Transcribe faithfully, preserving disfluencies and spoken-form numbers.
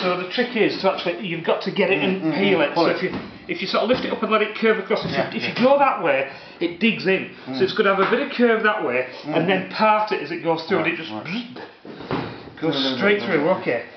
So the trick is to actually, you've got to get it and mm, peel mm, it. So it. if you if you sort of lift it up and let it curve across, if, yeah, you, if yeah. you go that way, it digs in. Mm. So it's going to have a bit of curve that way, mm. and then part it as it goes through, right, and it just right. goes straight through. Okay.